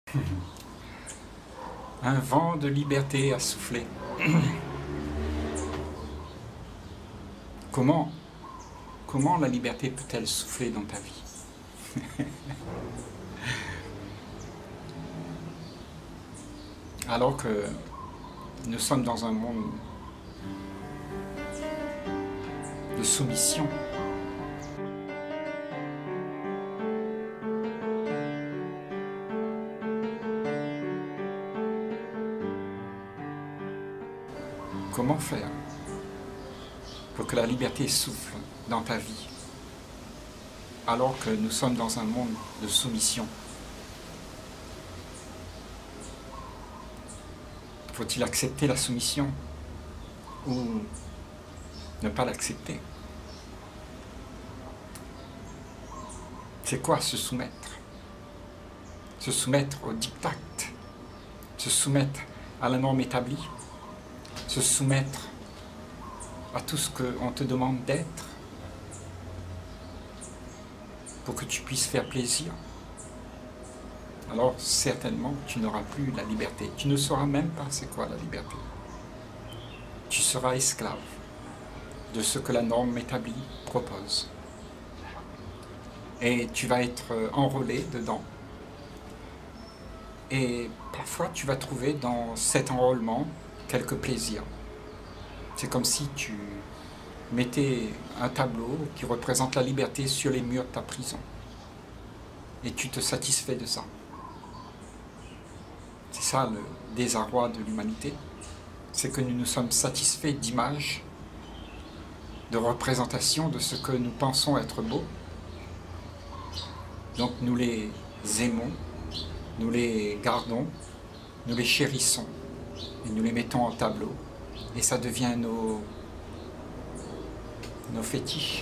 Un vent de liberté a soufflé. Comment la liberté peut-elle souffler dans ta vie? Alors que nous sommes dans un monde de soumission. Comment faire pour que la liberté souffle dans ta vie alors que nous sommes dans un monde de soumission? Faut-il accepter la soumission ou ne pas l'accepter? C'est quoi se soumettre? Se soumettre au diktat, se soumettre à la norme établie, se soumettre à tout ce qu'on te demande d'être pour que tu puisses faire plaisir. Alors certainement tu n'auras plus la liberté. Tu ne sauras même pas c'est quoi la liberté. Tu seras esclave de ce que la norme établie propose. Et tu vas être enrôlé dedans. Et parfois tu vas trouver dans cet enrôlement quelques plaisirs. C'est comme si tu mettais un tableau qui représente la liberté sur les murs de ta prison. Et tu te satisfais de ça. C'est ça le désarroi de l'humanité. C'est que nous nous sommes satisfaits d'images, de représentations de ce que nous pensons être beau. Donc nous les aimons, nous les gardons, nous les chérissons et nous les mettons en tableau. Et ça devient nos fétiches.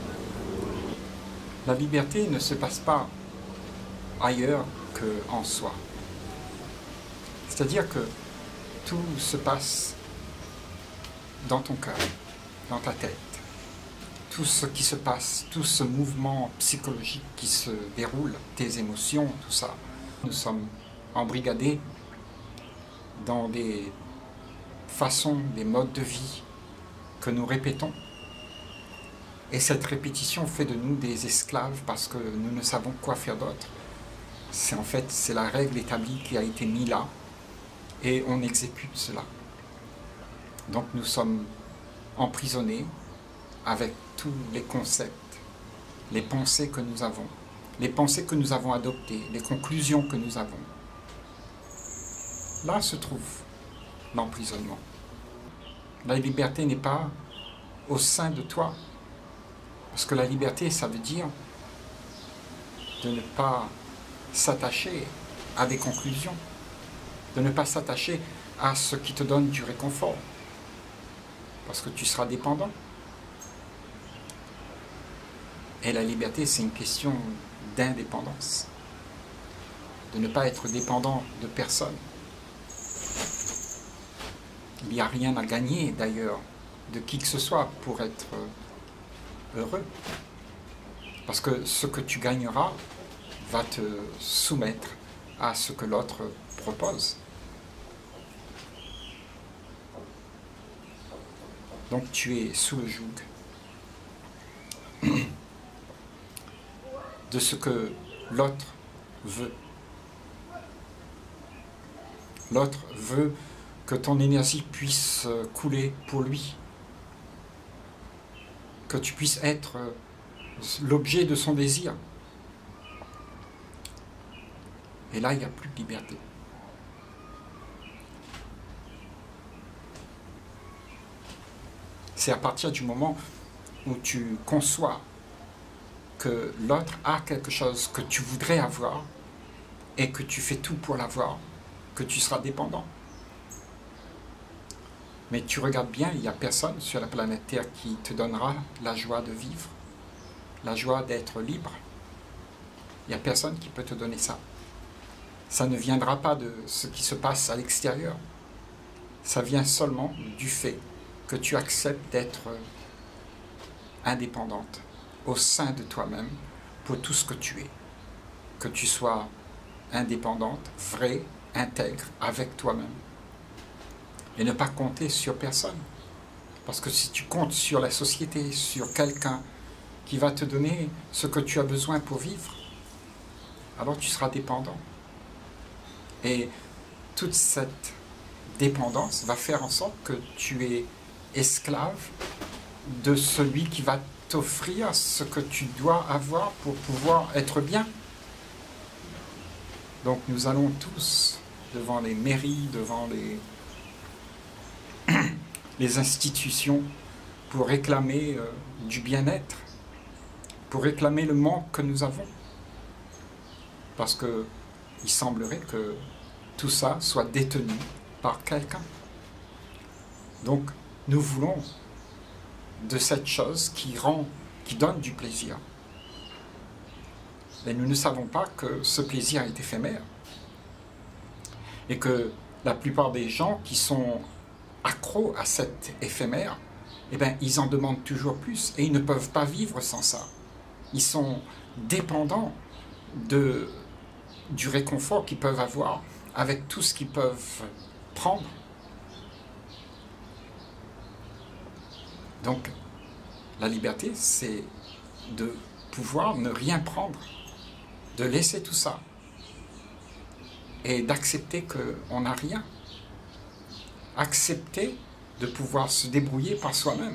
La liberté ne se passe pas ailleurs qu'en soi. C'est-à-dire que tout se passe dans ton cœur, dans ta tête. Tout ce qui se passe, tout ce mouvement psychologique qui se déroule, tes émotions, tout ça. Nous sommes embrigadés dans des façons, des modes de vie que nous répétons. Et cette répétition fait de nous des esclaves parce que nous ne savons quoi faire d'autre. En fait, c'est la règle établie qui a été mise là et on exécute cela. Donc nous sommes emprisonnés avec tous les concepts, les pensées que nous avons adoptées, les conclusions que nous avons. Là se trouve l'emprisonnement. La liberté n'est pas au sein de toi. Parce que la liberté, ça veut dire de ne pas s'attacher à des conclusions, de ne pas s'attacher à ce qui te donne du réconfort. Parce que tu seras dépendant. Et la liberté, c'est une question d'indépendance. De ne pas être dépendant de personne. Il n'y a rien à gagner d'ailleurs de qui que ce soit pour être heureux. Parce que ce que tu gagneras va te soumettre à ce que l'autre propose. Donc tu es sous le joug de ce que l'autre veut. L'autre veut que ton énergie puisse couler pour lui. Que tu puisses être l'objet de son désir. Et là, il n'y a plus de liberté. C'est à partir du moment où tu conçois que l'autre a quelque chose que tu voudrais avoir et que tu fais tout pour l'avoir, que tu seras dépendant. Mais tu regardes bien, il n'y a personne sur la planète Terre qui te donnera la joie de vivre, la joie d'être libre. Il n'y a personne qui peut te donner ça. Ça ne viendra pas de ce qui se passe à l'extérieur. Ça vient seulement du fait que tu acceptes d'être indépendante au sein de toi-même pour tout ce que tu es. Que tu sois indépendante, vraie, intègre avec toi-même. Et ne pas compter sur personne. Parce que si tu comptes sur la société, sur quelqu'un qui va te donner ce que tu as besoin pour vivre, alors tu seras dépendant. Et toute cette dépendance va faire en sorte que tu es esclave de celui qui va t'offrir ce que tu dois avoir pour pouvoir être bien. Donc nous allons tous devant les mairies, devant les institutions pour réclamer du bien-être, pour réclamer le manque que nous avons. Parce qu'il semblerait que tout ça soit détenu par quelqu'un. Donc nous voulons de cette chose qui donne du plaisir. Mais nous ne savons pas que ce plaisir est éphémère. Et que la plupart des gens qui sont accros à cet éphémère, eh bien, ils en demandent toujours plus et ils ne peuvent pas vivre sans ça. Ils sont dépendants du réconfort qu'ils peuvent avoir avec tout ce qu'ils peuvent prendre. Donc, la liberté, c'est de pouvoir ne rien prendre, de laisser tout ça et d'accepter qu'on n'a rien. Accepter de pouvoir se débrouiller par soi-même.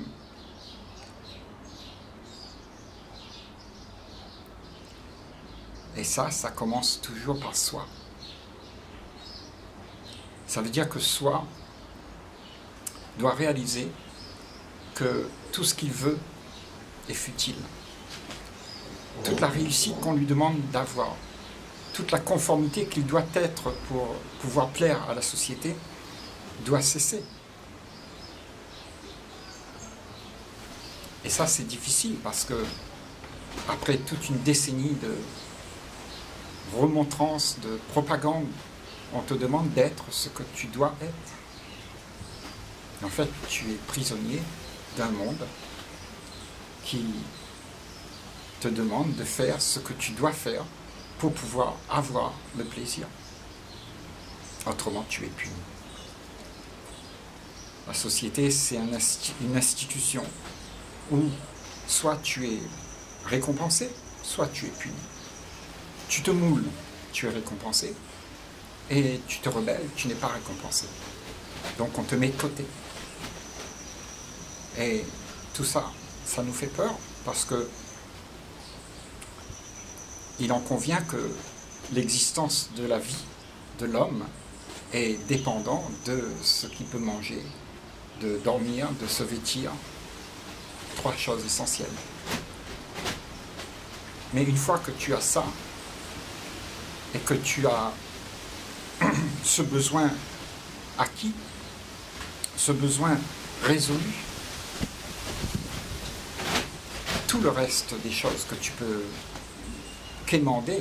Et ça commence toujours par soi. Ça veut dire que soi doit réaliser que tout ce qu'il veut est futile. Toute la réussite qu'on lui demande d'avoir, toute la conformité qu'il doit être pour pouvoir plaire à la société, doit cesser. Et ça, c'est difficile parce que, après toute une décennie de remontrances, de propagande, on te demande d'être ce que tu dois être. En fait, tu es prisonnier d'un monde qui te demande de faire ce que tu dois faire pour pouvoir avoir le plaisir. Autrement, tu es puni. La société, c'est une institution où soit tu es récompensé, soit tu es puni. Tu te moules, tu es récompensé, et tu te rebelles, tu n'es pas récompensé. Donc on te met de côté. Et tout ça, ça nous fait peur, parce que il en convient que l'existence de la vie de l'homme est dépendant de ce qu'il peut manger, de dormir, de se vêtir. 3 choses essentielles. Mais une fois que tu as ça, et que tu as ce besoin acquis, ce besoin résolu, tout le reste des choses que tu peux quémander,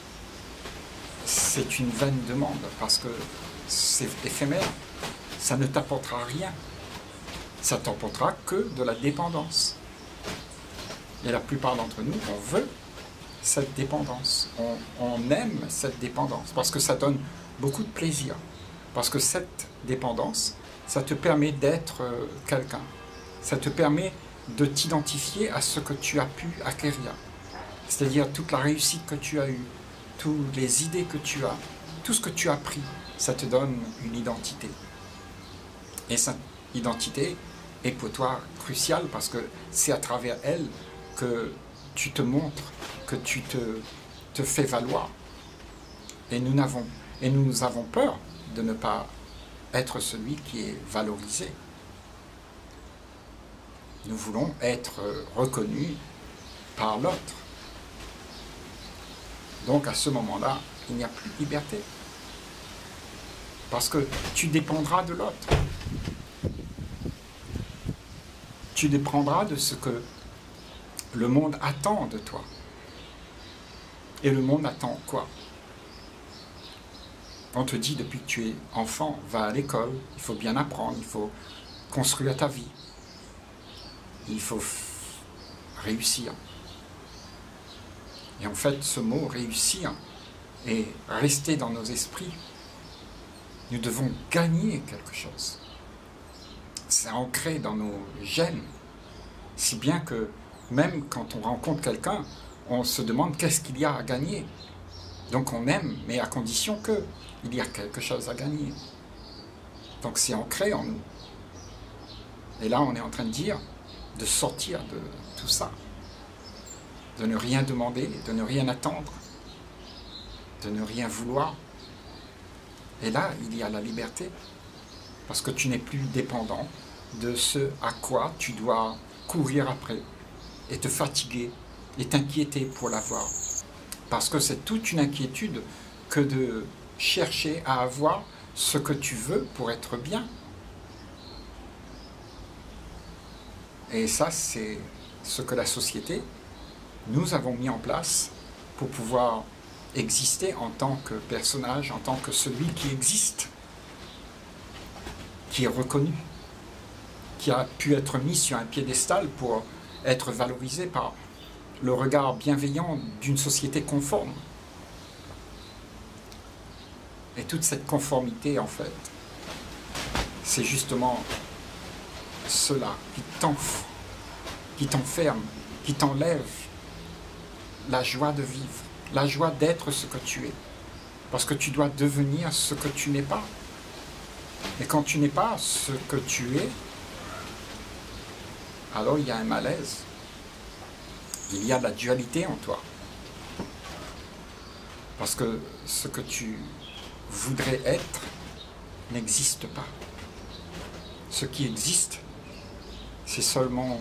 c'est une vaine demande, parce que c'est éphémère, ça ne t'apportera rien. Ça t'apportera que de la dépendance. Et la plupart d'entre nous, on veut cette dépendance. On aime cette dépendance parce que ça donne beaucoup de plaisir. Parce que cette dépendance, ça te permet d'être quelqu'un. Ça te permet de t'identifier à ce que tu as pu acquérir. C'est-à-dire toute la réussite que tu as eue, toutes les idées que tu as, tout ce que tu as appris, ça te donne une identité. Et cette identité est pour toi cruciale parce que c'est à travers elle que tu te montres, que tu te fais valoir. Et nous avons peur de ne pas être celui qui est valorisé. Nous voulons être reconnus par l'autre. Donc à ce moment-là, il n'y a plus de liberté. Parce que tu dépendras de l'autre. Tu dépendras de ce que le monde attend de toi. Et le monde attend quoi? On te dit depuis que tu es enfant, va à l'école, il faut bien apprendre, il faut construire ta vie. Il faut réussir. Et en fait, ce mot « réussir », et rester dans nos esprits. Nous devons gagner quelque chose. C'est ancré dans nos gènes, si bien que même quand on rencontre quelqu'un, on se demande qu'est-ce qu'il y a à gagner. Donc on aime, mais à condition qu'il y a quelque chose à gagner. Donc c'est ancré en nous. Et là on est en train de dire de sortir de tout ça, de ne rien demander, de ne rien attendre, de ne rien vouloir. Et là, il y a la liberté, parce que tu n'es plus dépendant de ce à quoi tu dois courir après, et te fatiguer, et t'inquiéter pour l'avoir. Parce que c'est toute une inquiétude que de chercher à avoir ce que tu veux pour être bien. Et ça, c'est ce que la société, nous avons mis en place pour pouvoir exister en tant que personnage, en tant que celui qui existe, qui est reconnu, qui a pu être mis sur un piédestal pour être valorisé par le regard bienveillant d'une société conforme. Et toute cette conformité, en fait, c'est justement cela qui t'enferme, qui t'enlève la joie de vivre, la joie d'être ce que tu es. Parce que tu dois devenir ce que tu n'es pas. Et quand tu n'es pas ce que tu es, alors il y a un malaise. Il y a de la dualité en toi. Parce que ce que tu voudrais être n'existe pas. Ce qui existe, c'est seulement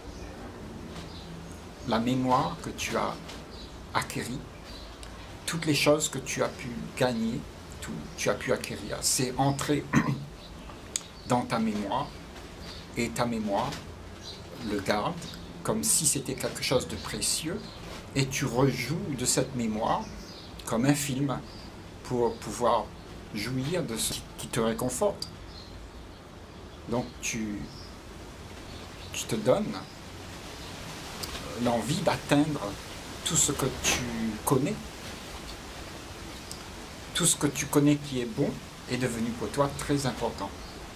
la mémoire que tu as acquérie, toutes les choses que tu as pu gagner, tu as pu acquérir. C'est entrer dans ta mémoire, et ta mémoire le garde comme si c'était quelque chose de précieux, et tu rejoues de cette mémoire comme un film pour pouvoir jouir de ce qui te réconforte. Donc tu te donnes l'envie d'atteindre tout ce que tu connais. Tout ce que tu connais qui est bon est devenu pour toi très important.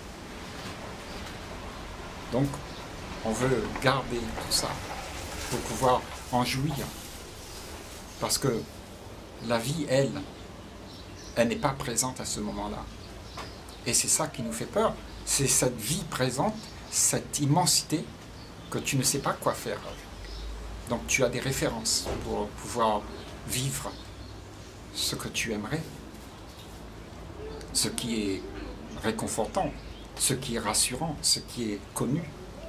Donc, on veut garder tout ça pour pouvoir en jouir. Parce que la vie, elle n'est pas présente à ce moment-là. Et c'est ça qui nous fait peur. C'est cette vie présente, cette immensité que tu ne sais pas quoi faire avec. Donc tu as des références pour pouvoir vivre ce que tu aimerais, ce qui est réconfortant, ce qui est rassurant, ce qui est connu.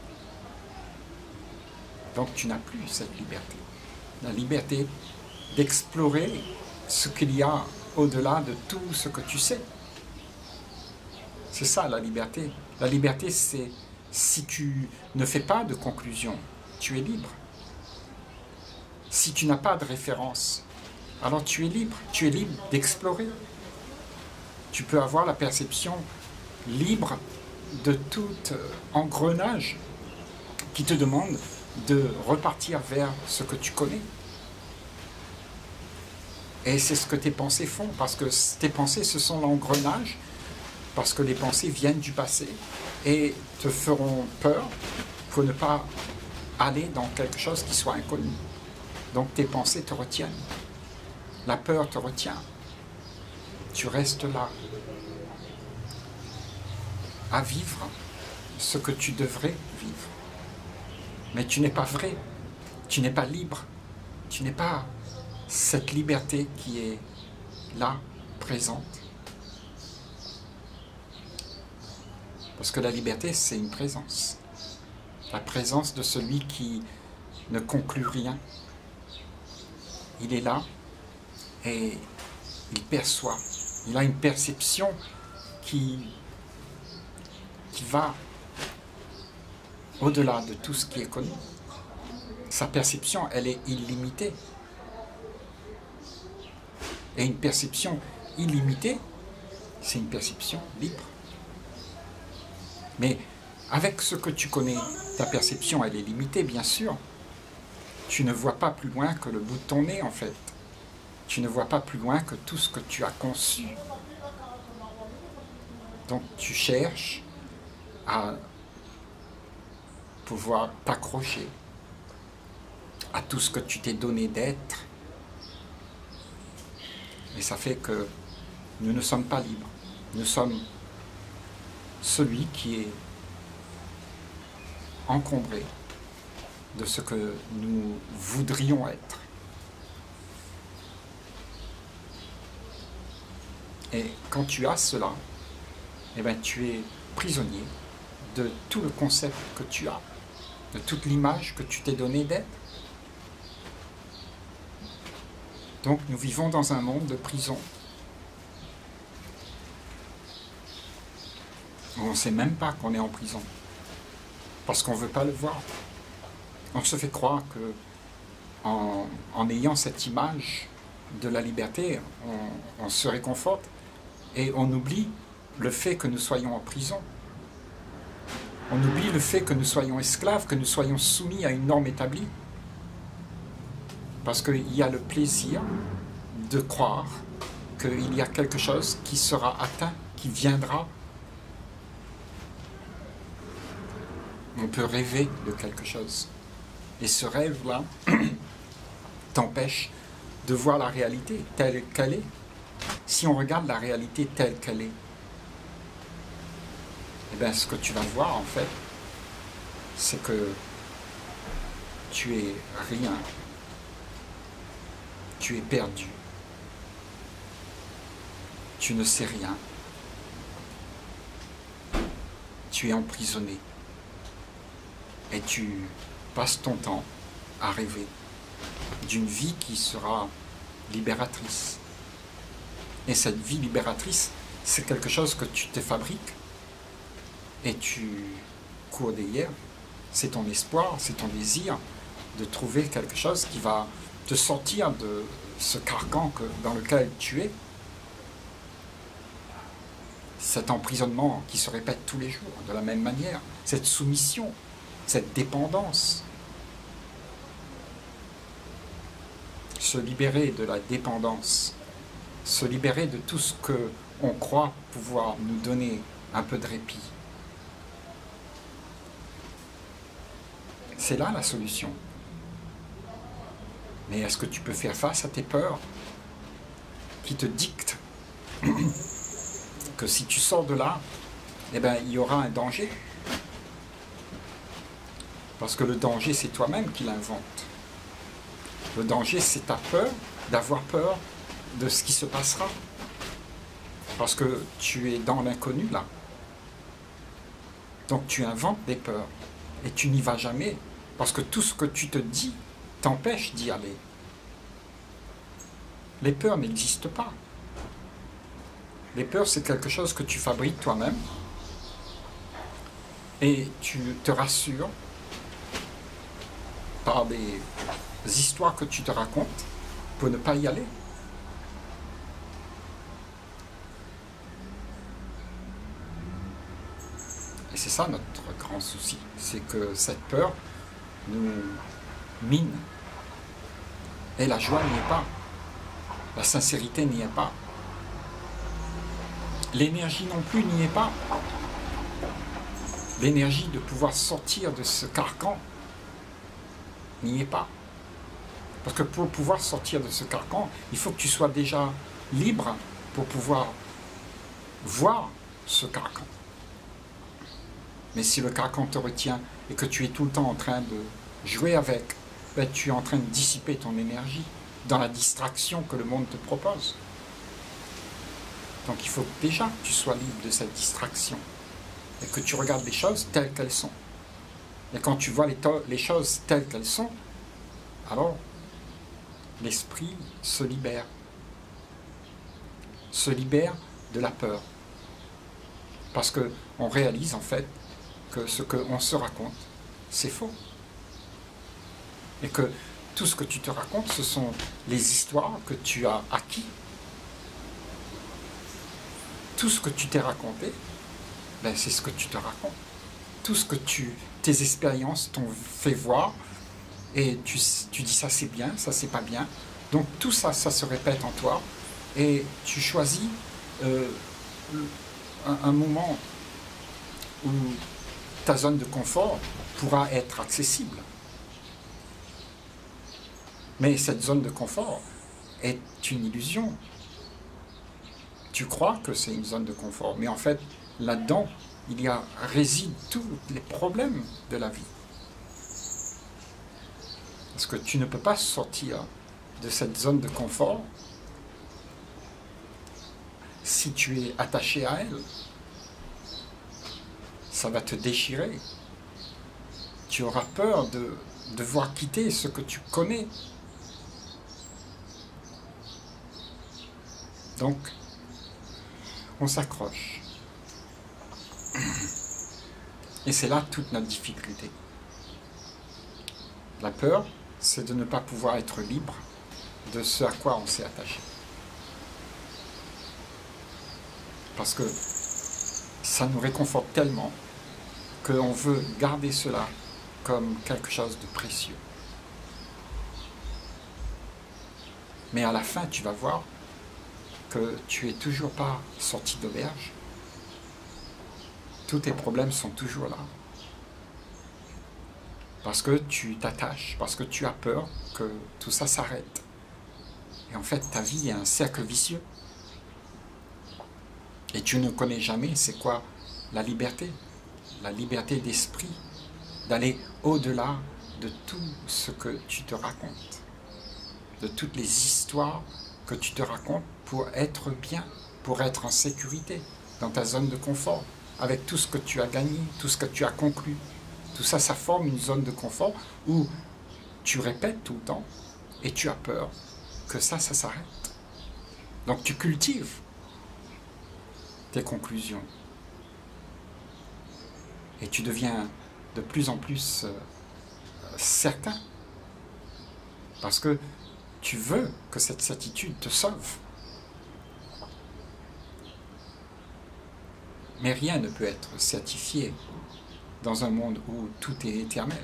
Donc tu n'as plus cette liberté. La liberté d'explorer ce qu'il y a au-delà de tout ce que tu sais. C'est ça la liberté. La liberté, c'est si tu ne fais pas de conclusion, tu es libre. Si tu n'as pas de référence, alors tu es libre. Tu es libre d'explorer. Tu peux avoir la perception libre de tout engrenage qui te demande de repartir vers ce que tu connais. Et c'est ce que tes pensées font, parce que tes pensées, ce sont l'engrenage, parce que les pensées viennent du passé et te feront peur pour ne pas aller dans quelque chose qui soit inconnu. Donc tes pensées te retiennent. La peur te retient. Tu restes là, à vivre ce que tu devrais vivre. Mais tu n'es pas vrai, tu n'es pas libre, tu n'es pas cette liberté qui est là, présente. Parce que la liberté, c'est une présence. La présence de celui qui ne conclut rien. Il est là et il perçoit. Il a une perception qui va au-delà de tout ce qui est connu. Sa perception, elle est illimitée. Et une perception illimitée, c'est une perception libre. Mais avec ce que tu connais, ta perception, elle est limitée, bien sûr. Tu ne vois pas plus loin que le bout de ton nez, en fait. tu ne vois pas plus loin que tout ce que tu as conçu. Donc tu cherches à pouvoir t'accrocher à tout ce que tu t'es donné d'être. Et ça fait que nous ne sommes pas libres. Nous sommes celui qui est encombré de ce que nous voudrions être. Et quand tu as cela, eh bien, tu es prisonnier de tout le concept que tu as, de toute l'image que tu t'es donné d'être. Donc nous vivons dans un monde de prison. On ne sait même pas qu'on est en prison, parce qu'on ne veut pas le voir. On se fait croire que en ayant cette image de la liberté, on se réconforte et on oublie le fait que nous soyons en prison. On oublie le fait que nous soyons esclaves, que nous soyons soumis à une norme établie. Parce qu'il y a le plaisir de croire qu'il y a quelque chose qui sera atteint, qui viendra. On peut rêver de quelque chose. Et ce rêve-là t'empêche de voir la réalité telle qu'elle est. Si on regarde la réalité telle qu'elle est, eh bien, ce que tu vas voir, en fait, c'est que tu es rien. Tu es perdu. Tu ne sais rien. Tu es emprisonné. Et tu passes ton temps à rêver d'une vie qui sera libératrice. Et cette vie libératrice, c'est quelque chose que tu te fabriques et tu cours derrière. C'est ton espoir, c'est ton désir de trouver quelque chose qui va te sortir de ce carcan dans lequel tu es. Cet emprisonnement qui se répète tous les jours de la même manière, cette soumission, cette dépendance. Se libérer de la dépendance, se libérer de tout ce qu'on croit pouvoir nous donner un peu de répit. C'est là la solution. Mais est-ce que tu peux faire face à tes peurs qui te dictent que si tu sors de là, eh ben, il y aura un danger? Parce que le danger, c'est toi-même qui l'invente. Le danger, c'est ta peur, d'avoir peur de ce qui se passera. Parce que tu es dans l'inconnu, là. Donc tu inventes des peurs. Et tu n'y vas jamais. Parce que tout ce que tu te dis t'empêche d'y aller. Les peurs n'existent pas. Les peurs, c'est quelque chose que tu fabriques toi-même. Et tu te rassures par des histoires que tu te racontes pour ne pas y aller. Et c'est ça notre grand souci, c'est que cette peur nous mine. Et la joie n'y est pas, la sincérité n'y est pas, l'énergie non plus n'y est pas. L'énergie de pouvoir sortir de ce carcan n'y est pas. Parce que pour pouvoir sortir de ce carcan, il faut que tu sois déjà libre pour pouvoir voir ce carcan. Mais si le carcan te retient et que tu es tout le temps en train de jouer avec, ben tu es en train de dissiper ton énergie dans la distraction que le monde te propose. Donc il faut déjà que tu sois libre de cette distraction et que tu regardes les choses telles qu'elles sont. Et quand tu vois les choses telles qu'elles sont, alors l'esprit se libère de la peur. Parce qu'on réalise en fait que ce qu'on se raconte, c'est faux. Et que tout ce que tu te racontes, ce sont les histoires que tu as acquis. Tout ce que tu t'es raconté, ben c'est ce que tu te racontes. Tout ce que tes expériences t'ont fait voir, et tu dis ça c'est bien, ça c'est pas bien, Donc tout ça, ça se répète en toi, et tu choisis un moment où ta zone de confort pourra être accessible. Mais cette zone de confort est une illusion. Tu crois que c'est une zone de confort, mais en fait, là-dedans, réside tous les problèmes de la vie. Parce que tu ne peux pas sortir de cette zone de confort si tu es attaché à elle. Ça va te déchirer. Tu auras peur de devoir quitter ce que tu connais. Donc, on s'accroche. Et c'est là toute notre difficulté. La peur, c'est de ne pas pouvoir être libre de ce à quoi on s'est attaché. Parce que ça nous réconforte tellement qu'on veut garder cela comme quelque chose de précieux. Mais à la fin, tu vas voir que tu n'es toujours pas sorti d'auberge. Tous tes problèmes sont toujours là. Parce que tu t'attaches, parce que tu as peur que tout ça s'arrête. Et en fait, ta vie est un cercle vicieux. Et tu ne connais jamais c'est quoi la liberté d'esprit, d'aller au-delà de tout ce que tu te racontes, de toutes les histoires que tu te racontes pour être bien, pour être en sécurité, dans ta zone de confort, avec tout ce que tu as gagné, tout ce que tu as conclu. Tout ça, ça forme une zone de confort où tu répètes tout le temps et tu as peur que ça s'arrête. Donc tu cultives tes conclusions et tu deviens de plus en plus certain parce que tu veux que cette certitude te sauve. Mais rien ne peut être certifié dans un monde où tout est éternel.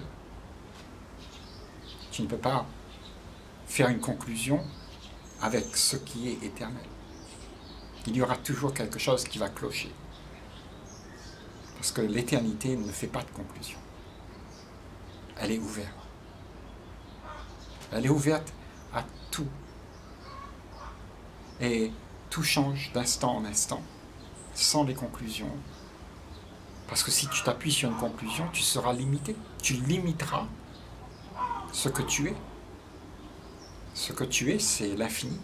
Tu ne peux pas faire une conclusion avec ce qui est éternel. Il y aura toujours quelque chose qui va clocher. Parce que l'éternité ne fait pas de conclusion. Elle est ouverte. Elle est ouverte à tout. Et tout change d'instant en instant, sans les conclusions. Parce que si tu t'appuies sur une conclusion, tu seras limité. Tu limiteras ce que tu es. Ce que tu es, c'est l'infini.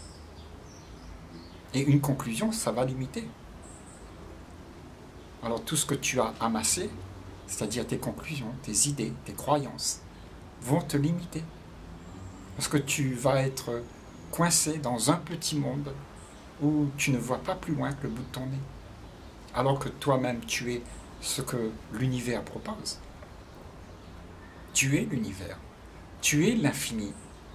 Et une conclusion, ça va limiter. Alors tout ce que tu as amassé, c'est-à-dire tes conclusions, tes idées, tes croyances, vont te limiter. Parce que tu vas être coincé dans un petit monde où tu ne vois pas plus loin que le bout de ton nez. Alors que toi-même, tu es ce que l'univers propose. Tu es l'univers. Tu es l'infini.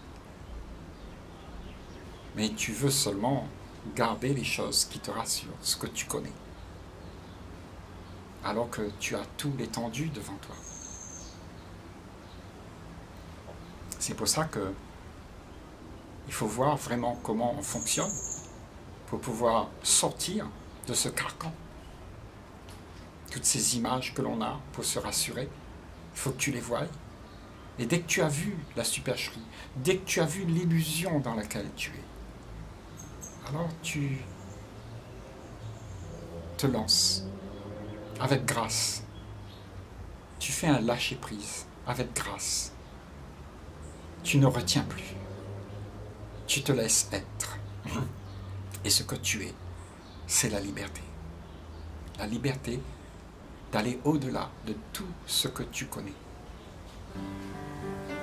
Mais tu veux seulement garder les choses qui te rassurent, ce que tu connais. Alors que tu as tout l'étendue devant toi. C'est pour ça que il faut voir vraiment comment on fonctionne pour pouvoir sortir de ce carcan. Toutes ces images que l'on a pour se rassurer, il faut que tu les voies. Et dès que tu as vu la supercherie, dès que tu as vu l'illusion dans laquelle tu es, alors tu te lances avec grâce. Tu fais un lâcher-prise avec grâce. Tu ne retiens plus. Tu te laisses être. Et ce que tu es, c'est la liberté. La liberté d'aller au-delà de tout ce que tu connais.